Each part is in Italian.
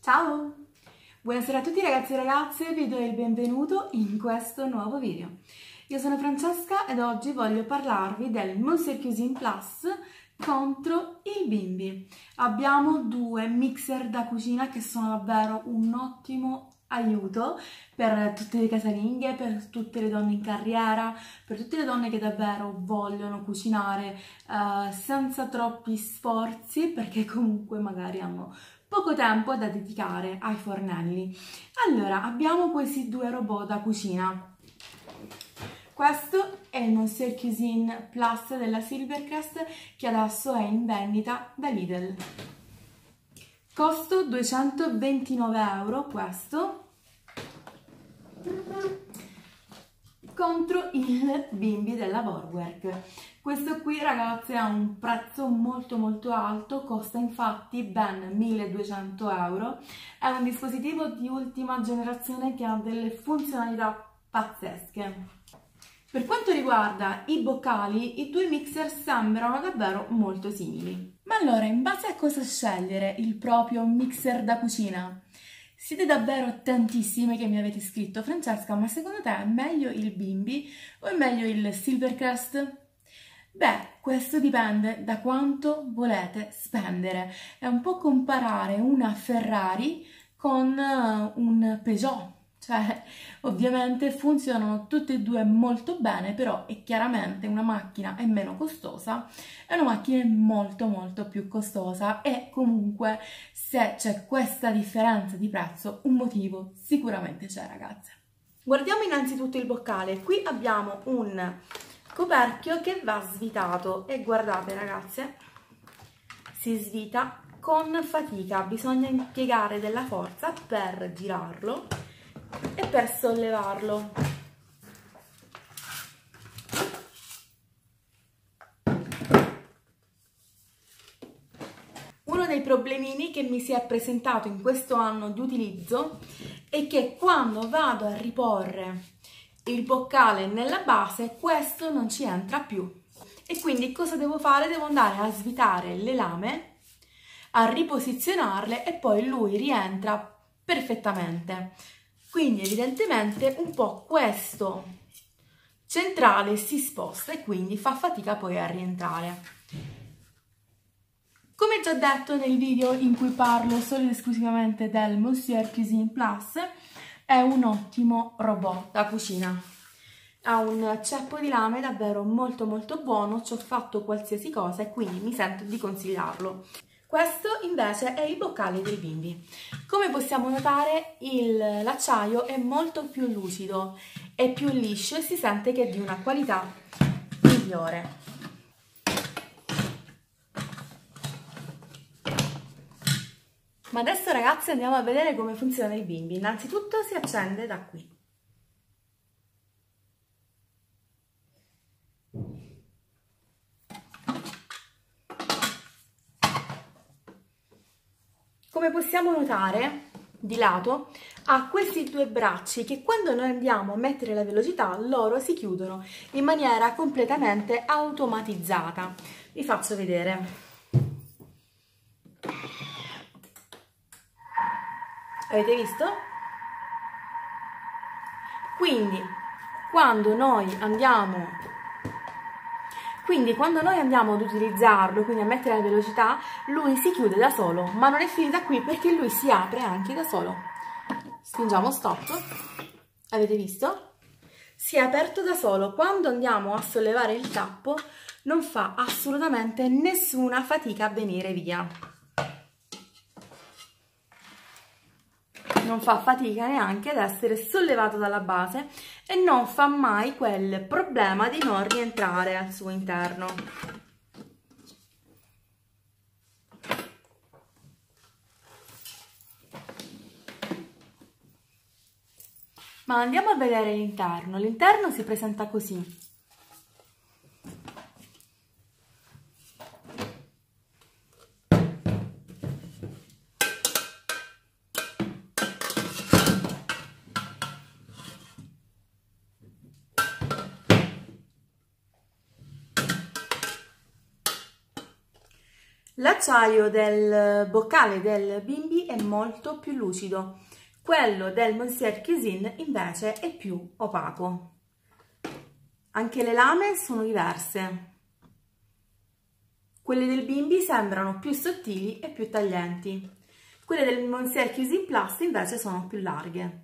Ciao! Buonasera a tutti ragazzi e ragazze, vi do il benvenuto in questo nuovo video. Io sono Francesca ed oggi voglio parlarvi del Monsieur Cuisine Plus contro il bimbi. Abbiamo due mixer da cucina che sono davvero un ottimo aiuto per tutte le casalinghe, per tutte le donne in carriera, per tutte le donne che davvero vogliono cucinare senza troppi sforzi, perché comunque magari hanno poco tempo da dedicare ai fornelli. Allora, abbiamo questi due robot da cucina. Questo è il Monsieur Cuisine Plus della Silvercrest che adesso è in vendita da Lidl. Costo 229 euro questo, contro il bimbi della Vorwerk. Questo qui ragazzi ha un prezzo molto alto, costa infatti ben 1200 euro, è un dispositivo di ultima generazione che ha delle funzionalità pazzesche. Per quanto riguarda i boccali, i due mixer sembrano davvero molto simili. Ma allora, in base a cosa scegliere il proprio mixer da cucina? Siete davvero tantissime che mi avete scritto: Francesca, ma secondo te è meglio il bimbi o è meglio il Silvercrest? Beh, questo dipende da quanto volete spendere. È un po' comparare una Ferrari con un Peugeot. Cioè, ovviamente funzionano tutte e due molto bene, però è chiaramente una macchina è meno costosa e una macchina è molto più costosa, e comunque se c'è questa differenza di prezzo un motivo sicuramente c'è, ragazze. Guardiamo innanzitutto il boccale. Qui abbiamo un coperchio che va svitato e guardate ragazze, si svita con fatica, bisogna impiegare della forza per girarlo e per sollevarlo. Uno dei problemini che mi si è presentato in questo anno di utilizzo è che quando vado a riporre il boccale nella base questo non ci entra più, e quindi cosa devo fare? Devo andare a svitare le lame, a riposizionarle e poi lui rientra perfettamente. Quindi evidentemente un po' questo centrale si sposta e quindi fa fatica poi a rientrare. Come già detto nel video in cui parlo solo ed esclusivamente del Monsieur Cuisine Plus, è un ottimo robot da cucina. Ha un ceppo di lame davvero molto buono, ci ho fatto qualsiasi cosa e quindi mi sento di consigliarlo. Questo invece è il boccale dei bimbi. Come possiamo notare l'acciaio è molto più lucido, è più liscio e si sente che è di una qualità migliore. Ma adesso ragazzi andiamo a vedere come funziona il bimbi. Innanzitutto si accende da qui. Come possiamo notare, di lato ha questi due bracci che quando noi andiamo a mettere la velocità loro si chiudono in maniera completamente automatizzata. Vi faccio vedere. Avete visto? Quindi quando noi andiamo ad utilizzarlo, quindi a mettere la velocità, lui si chiude da solo, ma non è finita qui perché lui si apre anche da solo. Spingiamo stop, avete visto? Si è aperto da solo. Quando andiamo a sollevare il tappo non fa assolutamente nessuna fatica a venire via. Non fa fatica neanche ad essere sollevato dalla base e non fa mai quel problema di non rientrare al suo interno. Ma andiamo a vedere l'interno. L'interno si presenta così. L'acciaio del boccale del Bimbi è molto più lucido, quello del Monsieur Cuisine invece è più opaco. Anche le lame sono diverse. Quelle del Bimbi sembrano più sottili e più taglienti. Quelle del Monsieur Cuisine Plus invece sono più larghe.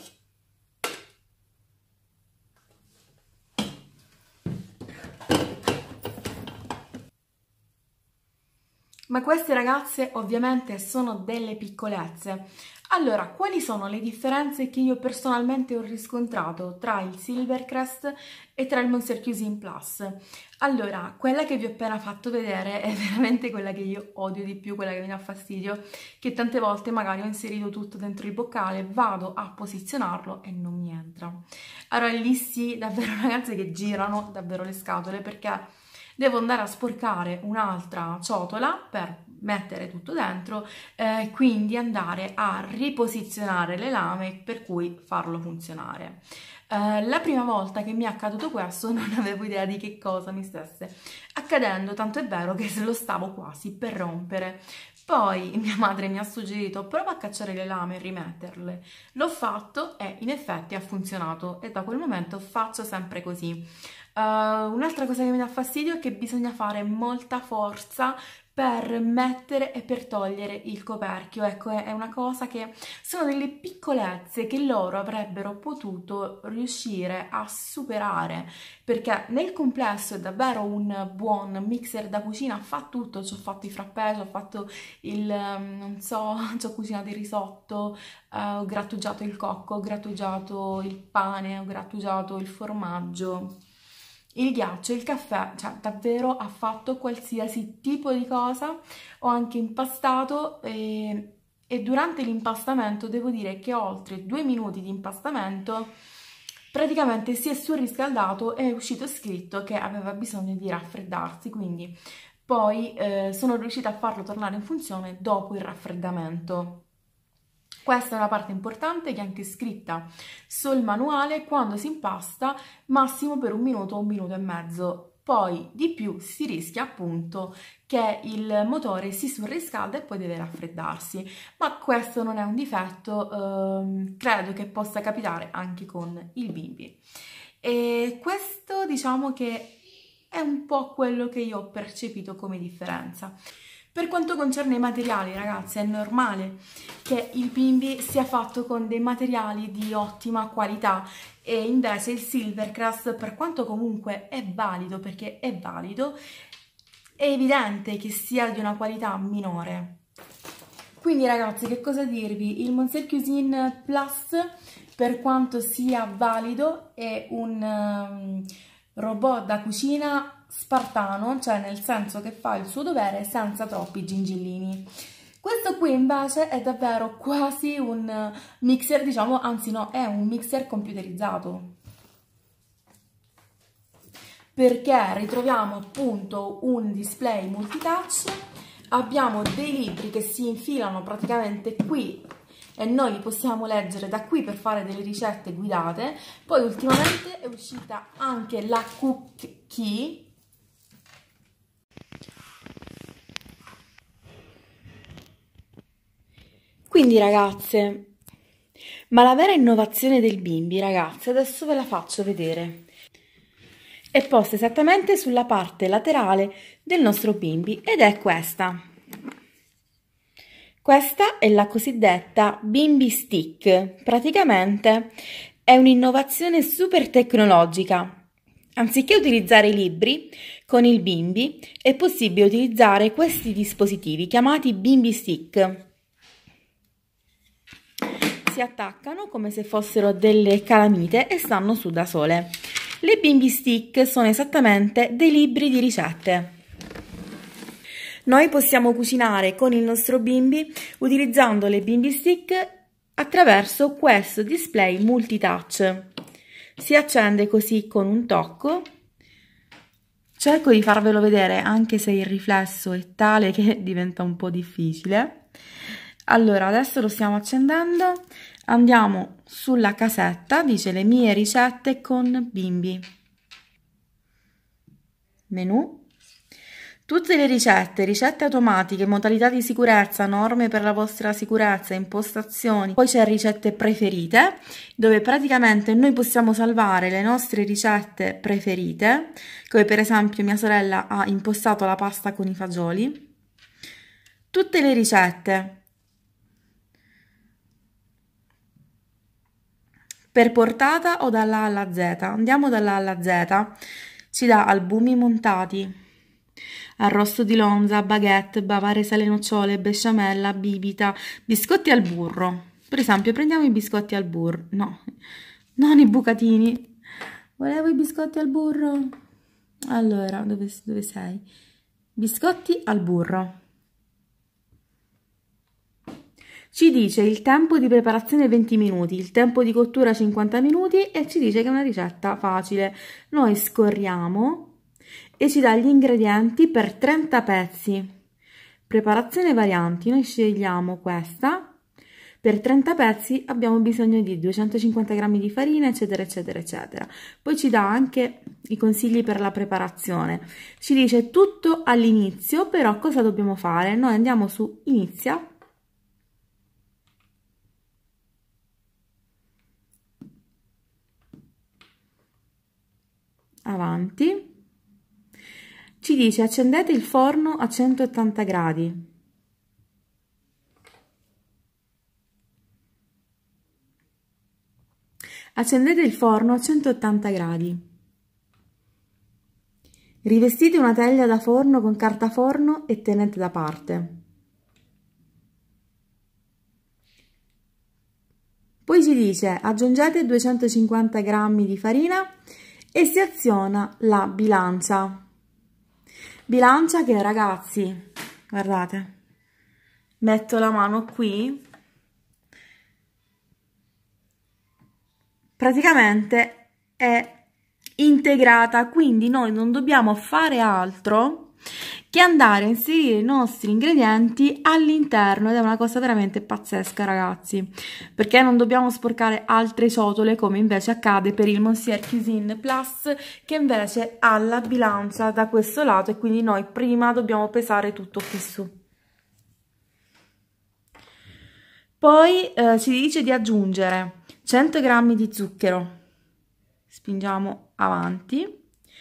Ma queste ragazze ovviamente sono delle piccolezze. Allora, quali sono le differenze che io personalmente ho riscontrato tra il Silvercrest e tra il Monsieur Cuisine Plus? Allora, quella che vi ho appena fatto vedere è veramente quella che io odio di più, quella che mi dà fastidio, che tante volte magari ho inserito tutto dentro il boccale, vado a posizionarlo e non mi entra. Allora lì sì, davvero ragazze che girano davvero le scatole, perché devo andare a sporcare un'altra ciotola per mettere tutto dentro, quindi andare a riposizionare le lame per cui farlo funzionare. La prima volta che mi è accaduto questo non avevo idea di che cosa mi stesse accadendo, tanto è vero che lo stavo quasi per rompere. Poi mia madre mi ha suggerito: prova a cacciare le lame e rimetterle. L'ho fatto e in effetti ha funzionato, e da quel momento faccio sempre così. Un'altra cosa che mi dà fastidio è che bisogna fare molta forza per mettere e per togliere il coperchio. Ecco, è una cosa che sono delle piccolezze che loro avrebbero potuto riuscire a superare, perché nel complesso è davvero un buon mixer da cucina, fa tutto. Ci ho fatto i frappè, ci ho fatto il, non so, ci ho cucinato il risotto, ho grattugiato il cocco, ho grattugiato il pane, ho grattugiato il formaggio, il ghiaccio, il caffè, cioè davvero ha fatto qualsiasi tipo di cosa. Ho anche impastato e durante l'impastamento devo dire che oltre 2 minuti di impastamento praticamente si è surriscaldato e è uscito scritto che aveva bisogno di raffreddarsi, quindi poi sono riuscita a farlo tornare in funzione dopo il raffreddamento. Questa è una parte importante che è anche scritta sul manuale: quando si impasta massimo per 1 minuto o 1 minuto e mezzo, poi di più si rischia appunto che il motore si surriscalda e poi deve raffreddarsi, ma questo non è un difetto, credo che possa capitare anche con il Bimbi. E questo diciamo che è un po' quello che io ho percepito come differenza. Per quanto concerne i materiali, ragazzi, è normale che il Bimbi sia fatto con dei materiali di ottima qualità, e invece il Silvercrest, per quanto comunque è valido, perché è valido, è evidente che sia di una qualità minore. Quindi ragazzi, che cosa dirvi? Il Monsieur Cuisine Plus, per quanto sia valido, è un robot da cucina spartano, cioè nel senso che fa il suo dovere senza troppi gingillini. Questo qui invece è davvero quasi un mixer, diciamo, anzi no, è un mixer computerizzato, perché ritroviamo appunto un display multitouch, abbiamo dei libri che si infilano praticamente qui e noi li possiamo leggere da qui per fare delle ricette guidate. Poi ultimamente è uscita anche la Cook Key, quindi ragazze, ma la vera innovazione del Bimbi, ragazze, adesso ve la faccio vedere. È posta esattamente sulla parte laterale del nostro Bimbi ed è questa. Questa è la cosiddetta Bimbi Stick. Praticamente è un'innovazione super tecnologica. Anziché utilizzare i libri, con il Bimbi è possibile utilizzare questi dispositivi chiamati Bimbi Stick. Si attaccano come se fossero delle calamite e stanno su da sole. Le Bimbi Stick sono esattamente dei libri di ricette. Noi possiamo cucinare con il nostro Bimbi utilizzando le Bimbi Stick attraverso questo display multitouch. Si accende così con un tocco. Cerco di farvelo vedere anche se il riflesso è tale che diventa un po' difficile. Allora, adesso lo stiamo accendendo, andiamo sulla casetta, dice le mie ricette con Bimbi. Menù. Tutte le ricette automatiche, modalità di sicurezza, norme per la vostra sicurezza, impostazioni. Poi c'è ricette preferite, dove praticamente noi possiamo salvare le nostre ricette preferite, come per esempio mia sorella ha impostato la pasta con i fagioli. Tutte le ricette per portata o dalla A alla Z. Andiamo dalla A alla Z, ci dà albumi montati, arrosto di lonza, baguette, bavare sale nocciole, besciamella, bibita, biscotti al burro. Per esempio, prendiamo i biscotti al burro. No, non i bucatini. Volevo i biscotti al burro. Allora, dove sei? Biscotti al burro. Ci dice il tempo di preparazione 20 minuti, il tempo di cottura 50 minuti e ci dice che è una ricetta facile. Noi scorriamo e ci dà gli ingredienti per 30 pezzi. Preparazione varianti, noi scegliamo questa. Per 30 pezzi abbiamo bisogno di 250 g di farina, eccetera, eccetera, eccetera. Poi ci dà anche i consigli per la preparazione. Ci dice tutto all'inizio, però cosa dobbiamo fare? Noi andiamo su Inizia. Avanti. Ci dice accendete il forno a 180 gradi. Accendete il forno a 180 gradi. Rivestite una teglia da forno con carta forno e tenete da parte. Poi ci dice aggiungete 250 g di farina e si aziona la bilancia. Bilancia che, ragazzi, guardate, metto la mano qui, praticamente è integrata, quindi noi non dobbiamo fare altro che andare a inserire i nostri ingredienti all'interno ed è una cosa veramente pazzesca, ragazzi, perché non dobbiamo sporcare altre ciotole come invece accade per il Monsieur Cuisine Plus, che invece ha la bilancia da questo lato e quindi noi prima dobbiamo pesare tutto qui su. Poi ci dice di aggiungere 100 g di zucchero, spingiamo avanti,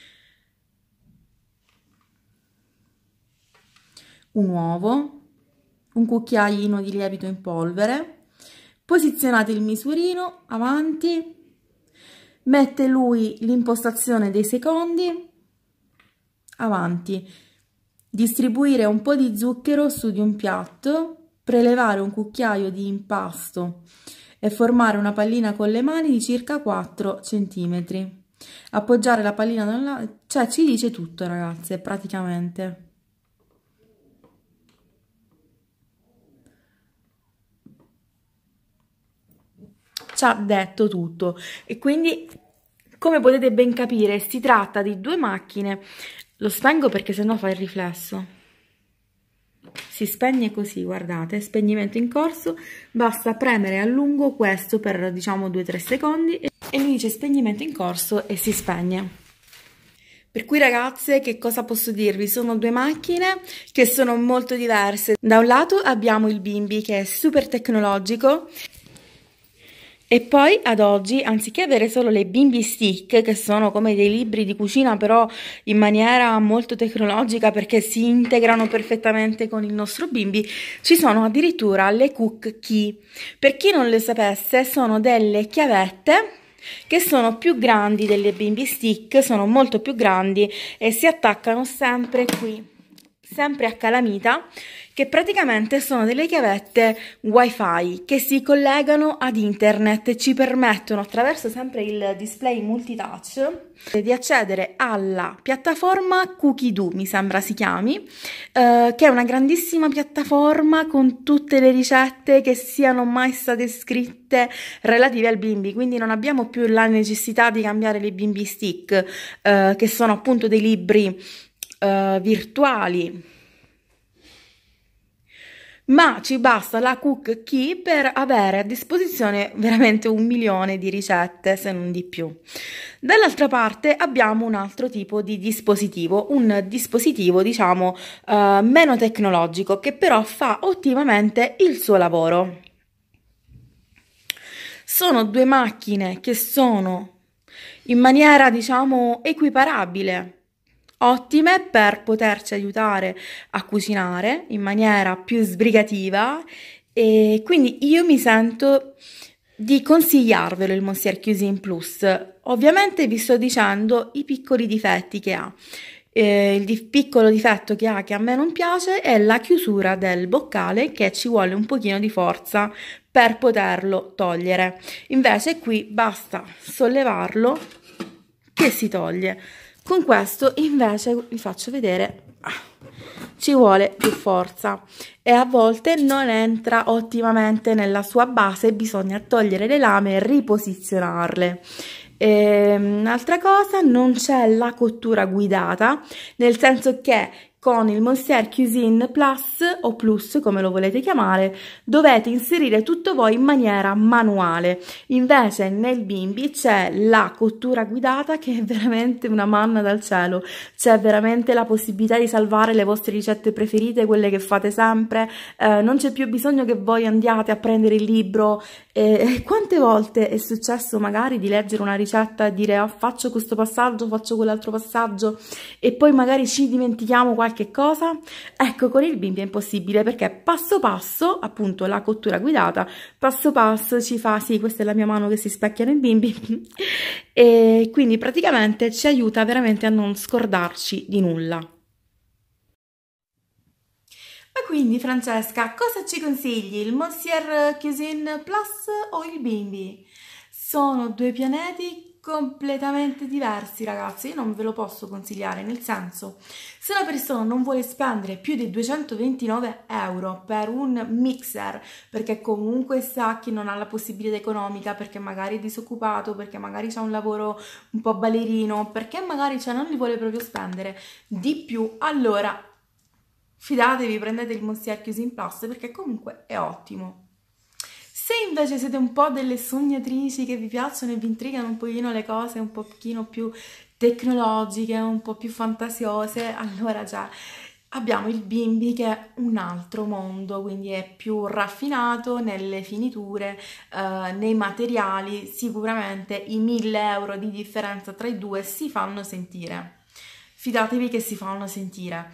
un uovo, un cucchiaino di lievito in polvere, posizionate il misurino avanti, mette lui l'impostazione dei secondi, avanti, distribuire un po' di zucchero su di un piatto, prelevare un cucchiaio di impasto e formare una pallina con le mani di circa 4 cm. Appoggiare la pallina da un lato, cioè ci dice tutto, ragazze, praticamente. Ci ha detto tutto e quindi, come potete ben capire, si tratta di due macchine. Lo spengo perché sennò fa il riflesso. Si spegne così, guardate, spegnimento in corso, basta premere a lungo questo per diciamo 2-3 secondi e lui dice spegnimento in corso e si spegne. Per cui, ragazze, che cosa posso dirvi? Sono due macchine che sono molto diverse. Da un lato abbiamo il Bimby che è super tecnologico e poi ad oggi, anziché avere solo le Bimby Stick, che sono come dei libri di cucina però in maniera molto tecnologica perché si integrano perfettamente con il nostro Bimby, ci sono addirittura le Cook Key. Per chi non le sapesse, sono delle chiavette che sono più grandi delle Bimby Stick, sono molto più grandi e si attaccano sempre qui, sempre a calamita, che praticamente sono delle chiavette wifi che si collegano ad internet e ci permettono, attraverso sempre il display multitouch, di accedere alla piattaforma Cookidoo, mi sembra si chiami, che è una grandissima piattaforma con tutte le ricette che siano mai state scritte relative al Bimby, quindi non abbiamo più la necessità di cambiare le Bimby Stick, che sono appunto dei libri virtuali ma ci basta la Cook Key per avere a disposizione veramente 1 milione di ricette, se non di più. Dall'altra parte abbiamo un altro tipo di dispositivo, un dispositivo diciamo meno tecnologico che però fa ottimamente il suo lavoro. Sono due macchine che sono in maniera diciamo equiparabile ottime per poterci aiutare a cucinare in maniera più sbrigativa e quindi io mi sento di consigliarvelo il Monsieur Cuisine Plus. Ovviamente vi sto dicendo i piccoli difetti che ha. Il piccolo difetto che ha che a me non piace è la chiusura del boccale, che ci vuole un pochino di forza per poterlo togliere. Invece qui basta sollevarlo che si toglie. Con questo invece vi faccio vedere, ci vuole più forza e a volte non entra ottimamente nella sua base, bisogna togliere le lame e riposizionarle. Un'altra cosa, non c'è la cottura guidata, nel senso che con il Monsieur Cuisine Plus o Plus, come lo volete chiamare, dovete inserire tutto voi in maniera manuale. Invece nel Bimby c'è la cottura guidata, che è veramente una manna dal cielo. C'è veramente la possibilità di salvare le vostre ricette preferite, quelle che fate sempre. Non c'è più bisogno che voi andiate a prendere il libro. Quante volte è successo magari di leggere una ricetta e dire faccio questo passaggio, faccio quell'altro passaggio e poi magari ci dimentichiamo qualche cosa? Ecco, con il Bimby è impossibile, perché passo passo, appunto la cottura guidata, passo passo ci fa, sì, questa è la mia mano che si specchia nel Bimby e quindi praticamente ci aiuta veramente a non scordarci di nulla. Ma quindi Francesca, cosa ci consigli? Il Monsieur Cuisine Plus o il Bimby? Sono due pianeti completamente diversi, ragazzi. Io non ve lo posso consigliare, nel senso, se una persona non vuole spendere più di 229 euro per un mixer, perché comunque sa che non ha la possibilità economica, perché magari è disoccupato, perché magari ha un lavoro un po' ballerino, perché magari non li vuole proprio spendere di più, allora fidatevi, prendete il Monsieur Cuisine Plus, perché comunque è ottimo. Se invece siete un po' delle sognatrici che vi piacciono e vi intrigano un pochino le cose un pochino più tecnologiche, un po' più fantasiose, allora già abbiamo il Bimby, che è un altro mondo, quindi è più raffinato nelle finiture, nei materiali. Sicuramente i 1.000 € di differenza tra i due si fanno sentire. Fidatevi che si fanno sentire.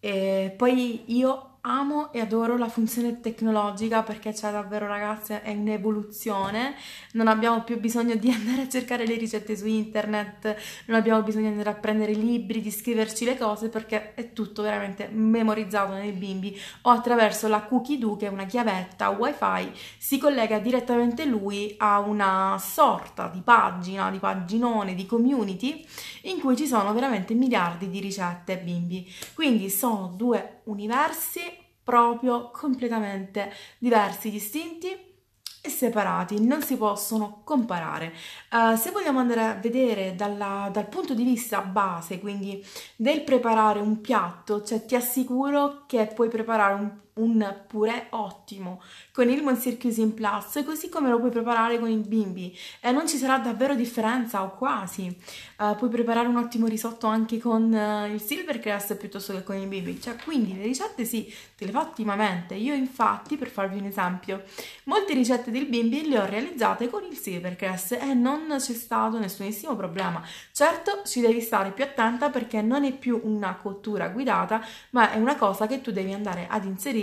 E poi io amo e adoro la funzione tecnologica, perché c'è davvero, ragazze, è un'evoluzione. Non abbiamo più bisogno di andare a cercare le ricette su internet, non abbiamo bisogno di andare a prendere libri, di scriverci le cose, perché è tutto veramente memorizzato nel Bimby o attraverso la Cookie Do, che è una chiavetta wifi, si collega direttamente lui a una sorta di pagina, di paginone, di community in cui ci sono veramente miliardi di ricette Bimby. Quindi sono due universi proprio completamente diversi, distinti e separati, non si possono comparare. Se vogliamo andare a vedere dal punto di vista base, quindi del preparare un piatto, cioè ti assicuro che puoi preparare un purè ottimo con il Monsieur Cuisine Plus, così come lo puoi preparare con il Bimby, e non ci sarà davvero differenza, o quasi. Puoi preparare un ottimo risotto anche con il Silvercrest piuttosto che con il Bimby, cioè quindi le ricette sì, te le fa ottimamente. Io infatti, per farvi un esempio, molte ricette del Bimby le ho realizzate con il Silvercrest e non c'è stato nessunissimo problema. Certo, ci devi stare più attenta, perché non è più una cottura guidata, ma è una cosa che tu devi andare ad inserire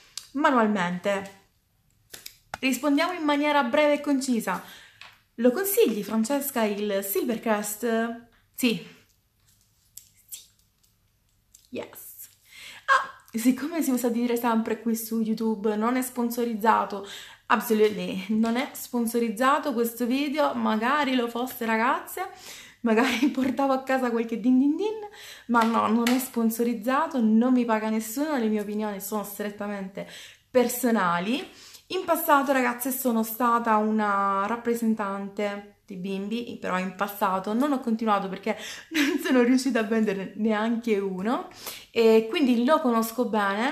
manualmente. Rispondiamo in maniera breve e concisa. Lo consigli, Francesca, il Silvercrest? Sì. Sì. Yes. Siccome si usa dire sempre qui su YouTube, non è sponsorizzato, assolutamente non è sponsorizzato questo video, magari lo fosse, ragazze, magari portavo a casa qualche din din din, ma no, non è sponsorizzato, non mi paga nessuno, le mie opinioni sono strettamente personali. In passato, ragazze, sono stata una rappresentante di Bimby, però in passato non ho continuato perché non sono riuscita a vendere neanche uno, e quindi lo conosco bene.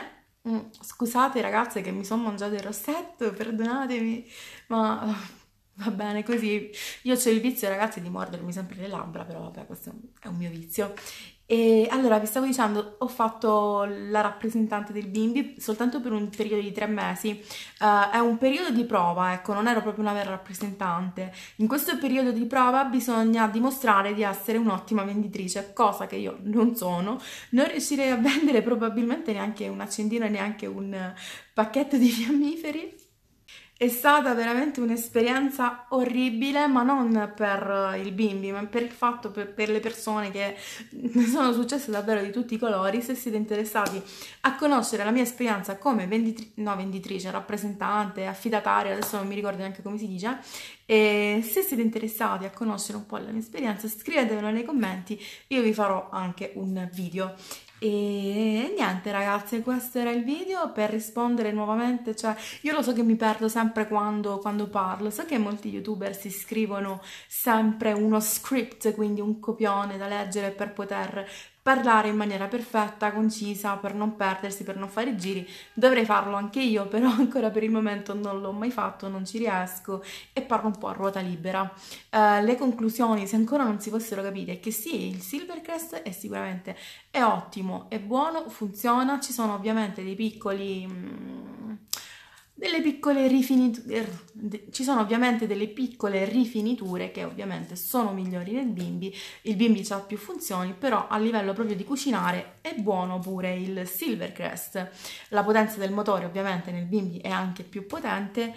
Scusate ragazze che mi sono mangiato il rossetto, perdonatemi, ma va bene così. Io c'ho il vizio, ragazzi, di mordermi sempre le labbra, però vabbè, questo è un mio vizio. E allora, vi stavo dicendo, ho fatto la rappresentante del bimbi soltanto per un periodo di 3 mesi. È un periodo di prova, ecco, non ero proprio una vera rappresentante. In questo periodo di prova bisogna dimostrare di essere un'ottima venditrice, cosa che io non sono. Non riuscirei a vendere probabilmente neanche un accendino e neanche un pacchetto di fiammiferi. È stata veramente un'esperienza orribile, ma non per il bimbi, ma per il fatto, per le persone che ne sono successe davvero di tutti i colori. Se siete interessati a conoscere la mia esperienza come venditrice, rappresentante, affidataria, adesso non mi ricordo neanche come si dice, e se siete interessati a conoscere un po' la mia esperienza, scrivetemelo nei commenti, io vi farò anche un video. E niente ragazze, questo era il video per rispondere nuovamente, cioè io lo so che mi perdo sempre quando parlo, so che molti youtuber si scrivono sempre uno script, quindi un copione da leggere per poter parlare in maniera perfetta, concisa, per non perdersi, per non fare giri. Dovrei farlo anche io, però ancora per il momento non l'ho mai fatto, non ci riesco e parlo un po' a ruota libera. Le conclusioni, se ancora non si fossero capite, è che sì, il Silvercrest è sicuramente è ottimo, è buono, funziona, ci sono ovviamente dei piccoli delle piccole rifiniture, ci sono ovviamente delle piccole rifiniture che ovviamente sono migliori nel bimbi, il bimbi ha più funzioni, però a livello proprio di cucinare è buono pure il Silvercrest. La potenza del motore ovviamente nel bimbi è anche più potente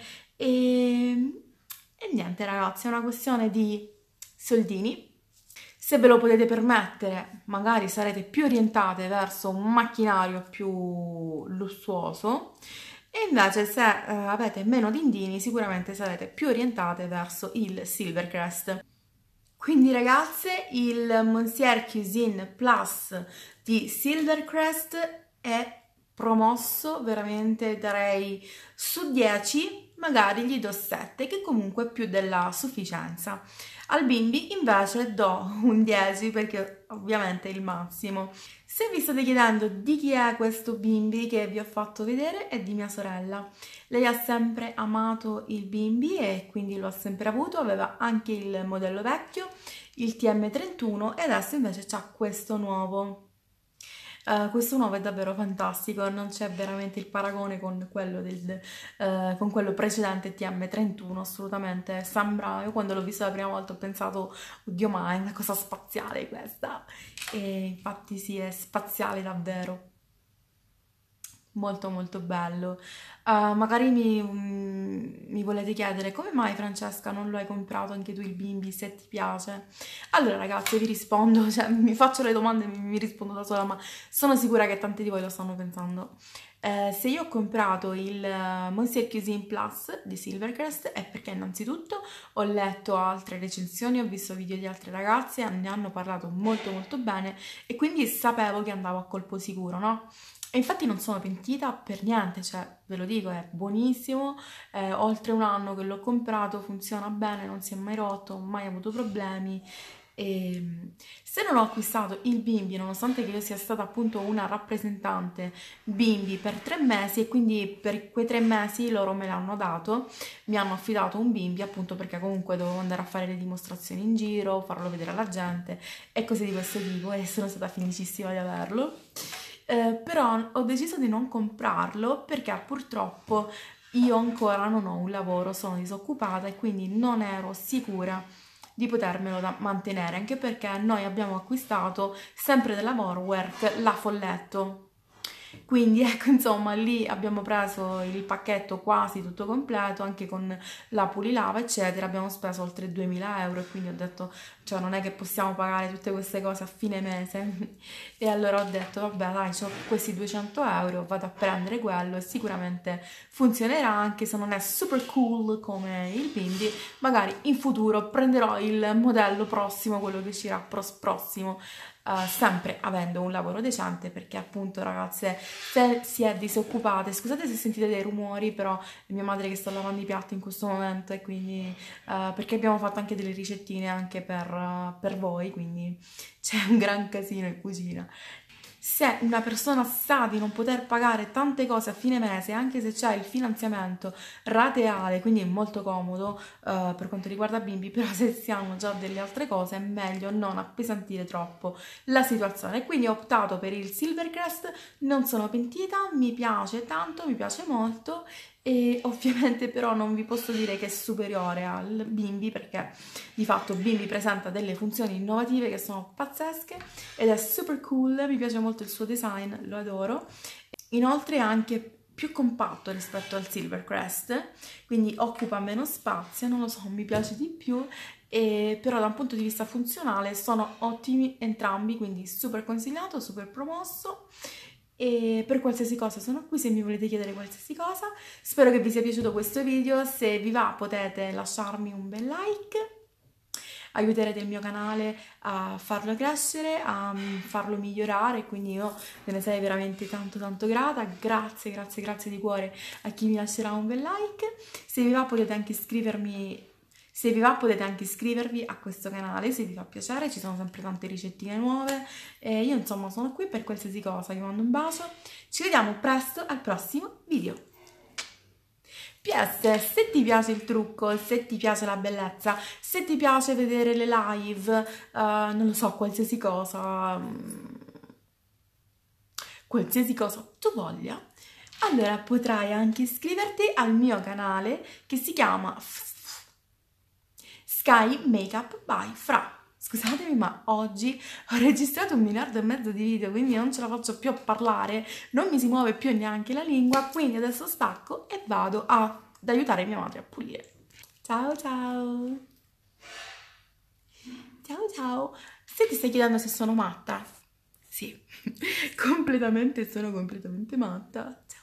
e niente ragazzi, è una questione di soldini. Se ve lo potete permettere, magari sarete più orientate verso un macchinario più lussuoso e invece se avete meno dindini sicuramente sarete più orientate verso il Silvercrest. Quindi ragazze, il Monsieur Cuisine Plus di Silvercrest è promosso, veramente darei su 10, magari gli do 7, che comunque è più della sufficienza. Al bimbi invece do un 10 perché ovviamente è il massimo. Se vi state chiedendo di chi è questo bimbi che vi ho fatto vedere, è di mia sorella. Lei ha sempre amato il bimbi e quindi lo ha sempre avuto, aveva anche il modello vecchio, il TM31 e adesso invece c'ha questo nuovo. Questo nuovo è davvero fantastico, non c'è veramente il paragone con con quello precedente TM31, assolutamente. Sembra, io quando l'ho visto la prima volta ho pensato, oddio, ma è una cosa spaziale questa. E infatti sì, è spaziale davvero. Molto molto bello. Magari mi volete chiedere come mai Francesca non lo hai comprato anche tu il bimbi se ti piace? Allora ragazzi vi rispondo, cioè mi faccio le domande e mi rispondo da sola, ma sono sicura che tanti di voi lo stanno pensando. Se io ho comprato il Monsieur Cuisine Plus di Silvercrest è perché innanzitutto ho letto altre recensioni, ho visto video di altre ragazze, ne hanno parlato molto molto bene e quindi sapevo che andavo a colpo sicuro, no? E infatti non sono pentita per niente, cioè ve lo dico, è buonissimo, è oltre un anno che l'ho comprato, funziona bene, non si è mai rotto, non ho mai avuto problemi. E se non ho acquistato il bimbi, nonostante che io sia stata appunto una rappresentante bimbi per 3 mesi e quindi per quei 3 mesi loro me l'hanno dato, mi hanno affidato un bimbi appunto perché comunque dovevo andare a fare le dimostrazioni in giro, farlo vedere alla gente e cose di questo tipo e sono stata felicissima di averlo. Però ho deciso di non comprarlo perché purtroppo io ancora non ho un lavoro, sono disoccupata e quindi non ero sicura di potermelo mantenere, anche perché noi abbiamo acquistato sempre della Vorwerk la Folletto. Quindi ecco, insomma, lì abbiamo preso il pacchetto quasi tutto completo, anche con la pulilava, eccetera. Abbiamo speso oltre 2000 euro e quindi ho detto, cioè non è che possiamo pagare tutte queste cose a fine mese. E allora ho detto, vabbè, dai, ho questi 200 euro, vado a prendere quello e sicuramente funzionerà, anche se non è super cool come il bimbi. Magari in futuro prenderò il modello prossimo, quello che uscirà prossimo. Sempre avendo un lavoro decente perché appunto ragazze se si è disoccupate, scusate se sentite dei rumori, però è mia madre che sta lavando i piatti in questo momento e quindi perché abbiamo fatto anche delle ricettine anche per voi, quindi c'è un gran casino in cucina. Se una persona sa di non poter pagare tante cose a fine mese, anche se c'è il finanziamento rateale, quindi è molto comodo per quanto riguarda bimbi, però se si hanno già delle altre cose è meglio non appesantire troppo la situazione. Quindi ho optato per il Silvercrest, non sono pentita, mi piace tanto, mi piace molto e ovviamente però non vi posso dire che è superiore al Bimbi perché di fatto Bimbi presenta delle funzioni innovative che sono pazzesche ed è super cool, mi piace molto il suo design, lo adoro. Inoltre è anche più compatto rispetto al Silvercrest, quindi occupa meno spazio, non lo so, mi piace di più, però da un punto di vista funzionale sono ottimi entrambi, quindi super consigliato, super promosso. E per qualsiasi cosa sono qui se mi volete chiedere qualsiasi cosa. Spero che vi sia piaciuto questo video, se vi va potete lasciarmi un bel like, aiuterete il mio canale a farlo crescere, a farlo migliorare, quindi io ve ne sarei veramente tanto tanto grata. Grazie, grazie, grazie di cuore a chi mi lascerà un bel like. Se vi va potete anche iscrivermi. Se vi va potete anche iscrivervi a questo canale, se vi fa piacere, ci sono sempre tante ricettine nuove e io insomma sono qui per qualsiasi cosa, vi mando un bacio, ci vediamo presto al prossimo video. PS, se ti piace il trucco, se ti piace la bellezza, se ti piace vedere le live, non lo so, qualsiasi cosa tu voglia, allora potrai anche iscriverti al mio canale che si chiama Sky Makeup by Fra. Scusatemi, ma oggi ho registrato 1,5 miliardi di video, quindi non ce la faccio più a parlare, non mi si muove più neanche la lingua, quindi adesso stacco e vado ad aiutare mia madre a pulire. Ciao ciao! Ciao ciao! Se ti stai chiedendo se sono matta, sì, sono completamente matta. Ciao.